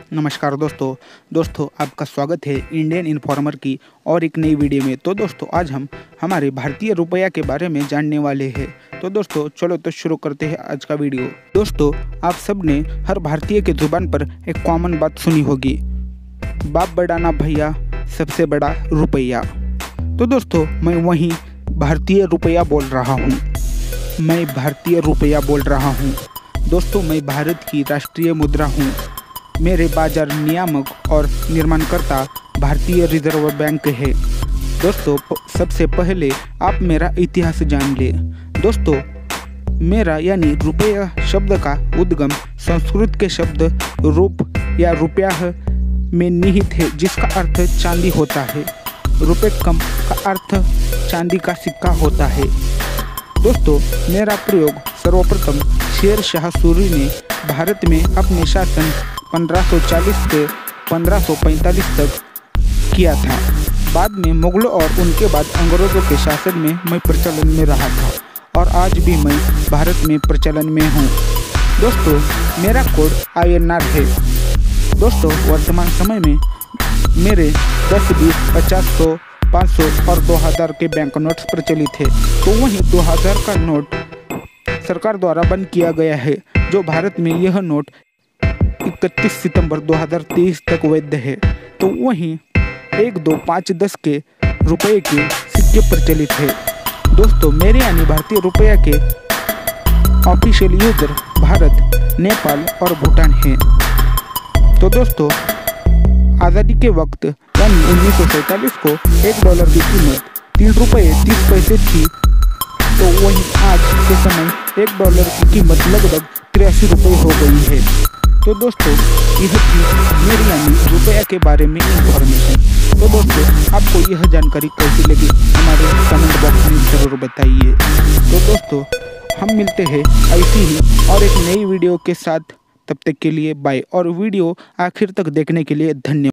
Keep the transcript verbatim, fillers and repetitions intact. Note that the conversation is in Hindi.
नमस्कार दोस्तों दोस्तों आपका स्वागत है इंडियन इन्फॉर्मर की और एक नई वीडियो में। तो दोस्तों आज हम हमारे भारतीय रुपया के बारे में जानने वाले हैं। तो दोस्तों चलो तो शुरू करते हैं आज का वीडियो। दोस्तों आप सब ने हर भारतीय के जुबान पर एक कॉमन बात सुनी होगी, बाप बड़ा ना भैया सबसे बड़ा रुपया। तो दोस्तों मैं वही भारतीय रुपया बोल रहा हूँ मैं भारतीय रुपया बोल रहा हूँ दोस्तों मैं भारत की राष्ट्रीय मुद्रा हूँ। मेरे बाजार नियामक और निर्माणकर्ता भारतीय रिजर्व बैंक है। दोस्तों सबसे पहले आप मेरा इतिहास जान ले। दोस्तों मेरा यानी रुपया शब्द का उद्गम संस्कृत के शब्द रूप या रुपया में निहित है, जिसका अर्थ चांदी होता है। रुपये कम का अर्थ चांदी का सिक्का होता है। दोस्तों मेरा प्रयोग सर्वप्रथम शेर शाह सूरी ने भारत में अपने शासन पंद्रह सौ चालीस से पंद्रह सौ पैंतालीस तक किया था। बाद में मुगलों और उनके बाद अंग्रेज़ों के शासन में मैं प्रचलन में रहा था और आज भी मैं भारत में प्रचलन में हूँ। दोस्तों मेरा कोड आई एन आर है। दोस्तों वर्तमान समय में मेरे दस बीस पचास सौ पाँच सौ और दो हज़ार के बैंक नोट्स प्रचलित है। तो वहीं दो हज़ार का नोट सरकार द्वारा बंद किया गया है, जो भारत में यह नोट इकतीस सितंबर दो हज़ार तेईस तक वैध है। तो वहीं एक दो पाँच दस के रुपए के सिक्के प्रचलित है। दोस्तों मेरे यानी भारतीय रुपया के ऑफिशियल यूजर भारत, नेपाल और भूटान हैं। तो दोस्तों आज़ादी के वक्त यानी उन्नीस सौ सैंतालीस को एक डॉलर की कीमत तीन रुपये तीस पैसे थी। तो वहीं आज के समय एक डॉलर की कीमत लगभग तिरासी रुपये हो गई है। तो दोस्तों यह थी मेरी यानी रुपया के बारे में इंफॉर्मेशन। तो दोस्तों आपको यह जानकारी कैसी लगी हमारे कमेंट बॉक्स में ज़रूर बताइए। तो दोस्तों हम मिलते हैं ऐसी ही और एक नई वीडियो के साथ। तब तक के लिए बाय और वीडियो आखिर तक देखने के लिए धन्यवाद।